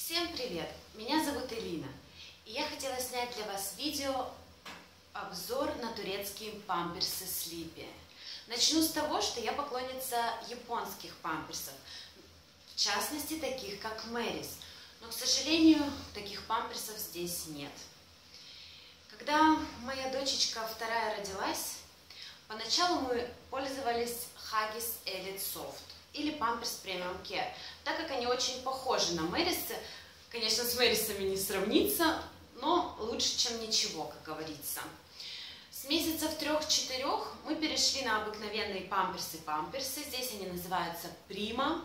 Всем привет! Меня зовут Элина, и я хотела снять для вас видео обзор на турецкие памперсы Sleepy. Начну с того, что я поклонница японских памперсов, в частности таких как Meris, но, к сожалению, таких памперсов здесь нет. Когда моя дочечка вторая родилась, поначалу мы пользовались Huggies Elite Soft или Pampers Premium Care, так как они очень похожи на Meris. Конечно, с Мерисами не сравнится, но лучше, чем ничего, как говорится. С месяцев 3-4 мы перешли на обыкновенные памперсы. Здесь они называются Prima.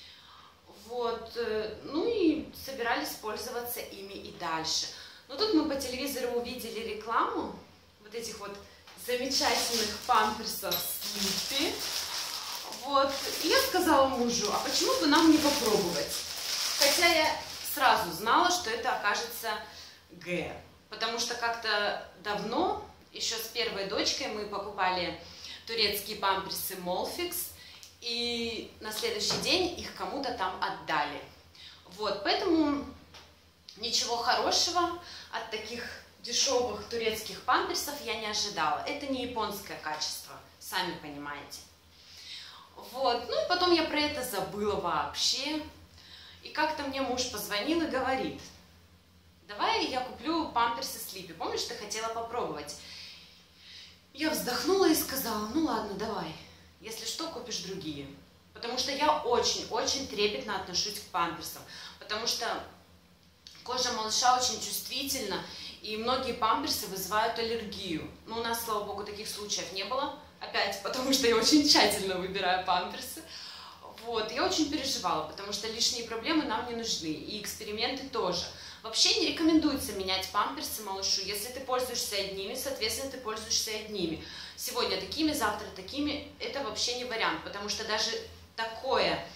Вот. Ну и собирались пользоваться ими и дальше. Но тут мы по телевизору увидели рекламу вот этих вот замечательных памперсов Sleepy. Вот. И я сказала мужу, а почему бы нам не попробовать? Хотя я сразу знала, что это окажется Г. Потому что как-то давно, еще с первой дочкой, мы покупали турецкие памперсы Molfix, и на следующий день их кому-то там отдали. Вот, поэтому ничего хорошего от таких дешевых турецких памперсов я не ожидала. Это не японское качество, сами понимаете. Вот, ну и потом я про это забыла вообще. И как-то мне муж позвонил и говорит: давай я куплю памперсы Sleepy, помнишь, ты хотела попробовать? Я вздохнула и сказала: ну ладно, давай, если что, купишь другие. Потому что я очень-очень трепетно отношусь к памперсам, потому что кожа малыша очень чувствительна, и многие памперсы вызывают аллергию. Но у нас, слава богу, таких случаев не было, опять потому что я очень тщательно выбираю памперсы. Вот, я очень переживала, потому что лишние проблемы нам не нужны, и эксперименты тоже. Вообще не рекомендуется менять памперсы малышу. Если ты пользуешься одними, соответственно, ты пользуешься одними. Сегодня такими, завтра такими, это вообще не вариант, потому что даже такое,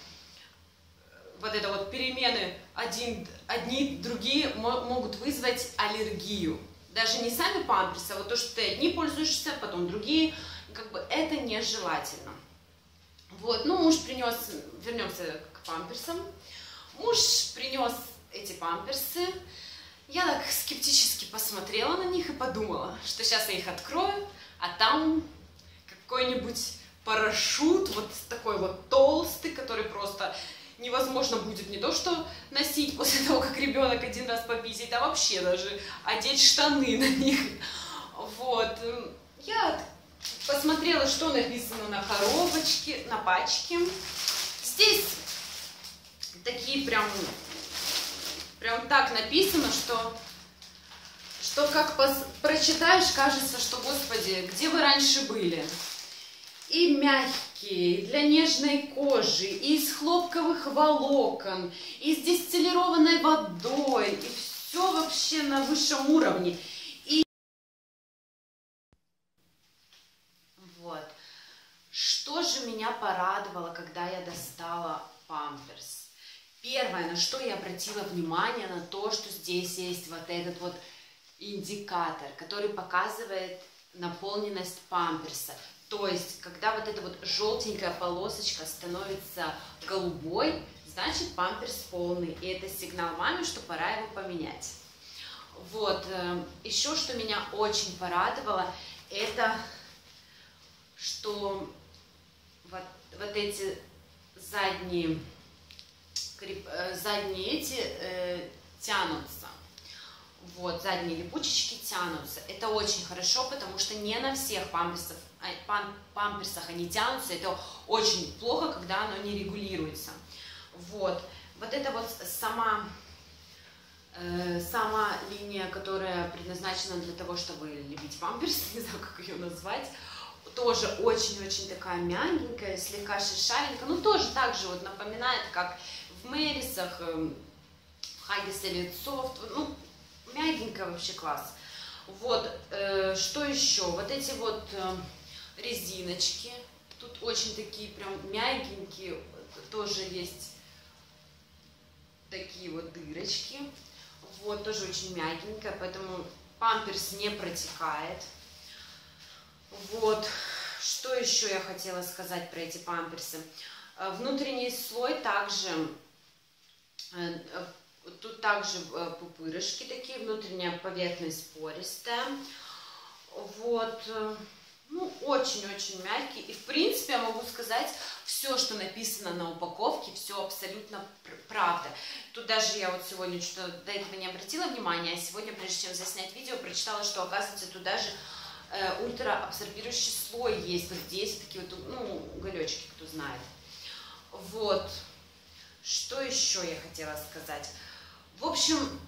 вот это вот перемены одни, другие могут вызвать аллергию. Даже не сами памперсы, а вот то, что ты одни пользуешься, потом другие, как бы это нежелательно. Вот, ну, муж принес, вернемся к памперсам, муж принес эти памперсы, я так скептически посмотрела на них и подумала, что сейчас я их открою, а там какой-нибудь парашют, вот такой вот толстый, который просто невозможно будет не то что носить после того, как ребенок один раз пописит, а вообще даже одеть штаны на них. Вот, я посмотрела, что написано на коробочке, на пачке. Здесь такие прям так написано, что как прочитаешь, кажется, что, господи, где вы раньше были? И мягкие, и для нежной кожи, и из хлопковых волокон, и с дистиллированной водой, и все вообще на высшем уровне. Вот. Что же меня порадовало, когда я достала памперс? Первое, на что я обратила внимание, на то, что здесь есть вот этот вот индикатор, который показывает наполненность памперса. То есть, когда вот эта вот желтенькая полосочка становится голубой, значит памперс полный. И это сигнал маме, что пора его поменять. Вот. Еще, что меня очень порадовало, это что вот эти задние тянутся. Вот, задние липучечки тянутся. Это очень хорошо, потому что не на всех памперсах они тянутся. Это очень плохо, когда оно не регулируется. Вот, вот это вот сама линия, которая предназначена для того, чтобы лепить памперс, не знаю, как ее назвать, тоже очень-очень такая мягенькая, слегка шершавенькая, ну тоже так же вот напоминает, как в Мерисах, в Huggies Elite Soft, ну мягенькая вообще класс. Вот, что еще? Вот эти вот резиночки, тут очень такие прям мягенькие, тоже есть такие вот дырочки, вот, тоже очень мягенькая, поэтому памперс не протекает. Вот, что еще я хотела сказать про эти памперсы. Внутренний слой также Тут также пупырышки такие, внутренняя поверхность пористая. Вот, ну, очень-очень мягкий. И, в принципе, я могу сказать, все, что написано на упаковке, все абсолютно правда. Тут даже я вот сегодня что-то до этого не обратила внимания, а сегодня, прежде чем заснять видео, прочитала, что, оказывается, тут даже ультраабсорбирующий слой есть. Вот здесь такие вот, ну, уголечки, кто знает. Вот. Что еще я хотела сказать? В общем,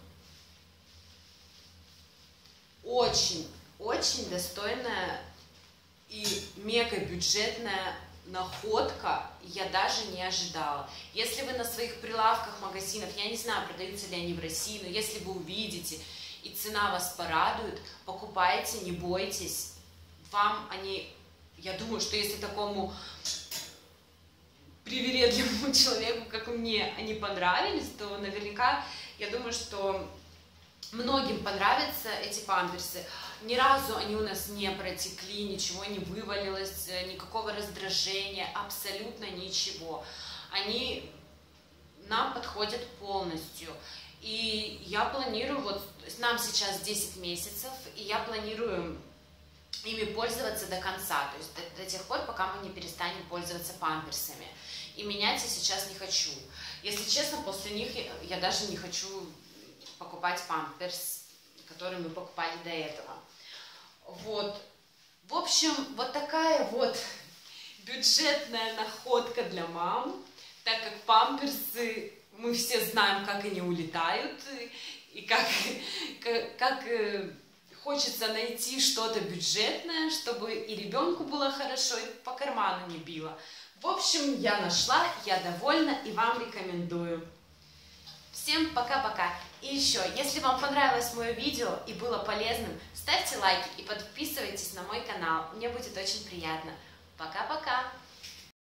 очень достойная и мега бюджетная находка, я даже не ожидала. Если вы на своих прилавках магазинов, я не знаю, продаются ли они в России, но если вы увидите и цена вас порадует, покупайте, не бойтесь. Вам они, я думаю, что если такому привередливому человеку, как и мне, они понравились, то наверняка, я думаю, что многим понравятся эти памперсы. Ни разу они у нас не протекли, ничего не вывалилось, никакого раздражения, абсолютно ничего. Они нам подходят полностью. И я планирую, вот нам сейчас 10 месяцев, и я планирую ими пользоваться до конца, то есть до тех пор, пока мы не перестанем пользоваться памперсами. И менять я сейчас не хочу. Если честно, после них я даже не хочу покупать памперс, который мы покупали до этого. Вот. В общем, вот такая вот бюджетная находка для мам, так как памперсы, мы все знаем, как они улетают, и как хочется найти что-то бюджетное, чтобы и ребенку было хорошо, и по карману не било. В общем, я нашла, я довольна и вам рекомендую. Всем пока-пока. И еще, если вам понравилось мое видео и было полезным, ставьте лайки и подписывайтесь на мой канал. Мне будет очень приятно. Пока-пока.